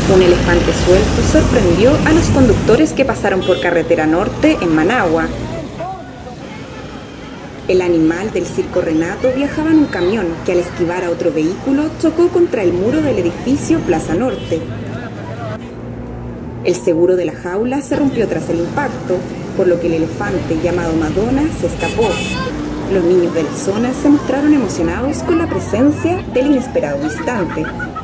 Un elefante suelto sorprendió a los conductores que pasaron por Carretera Norte en Managua. El animal del circo Renato viajaba en un camión que al esquivar a otro vehículo chocó contra el muro del edificio Plaza Norte. El seguro de la jaula se rompió tras el impacto, por lo que el elefante llamado Madonna se escapó. Los niños de la zona se mostraron emocionados con la presencia del inesperado visitante.